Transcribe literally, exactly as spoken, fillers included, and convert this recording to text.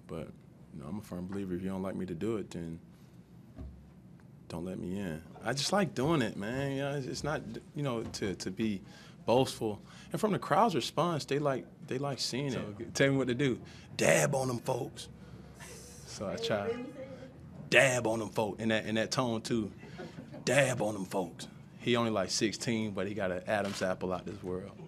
But you know, I'm a firm believer. If you don't like me to do it, then don't let me in. I just like doing it, man. You know, it's, it's not, you know, to to be boastful. And from the crowd's response, they like they like seeing So, it. Tell me what to do. Dab on them folks. So I try. Dab on them folks in that in that tone too. Dab on them folks. He only like sixteen, but he got an Adam's apple out this world.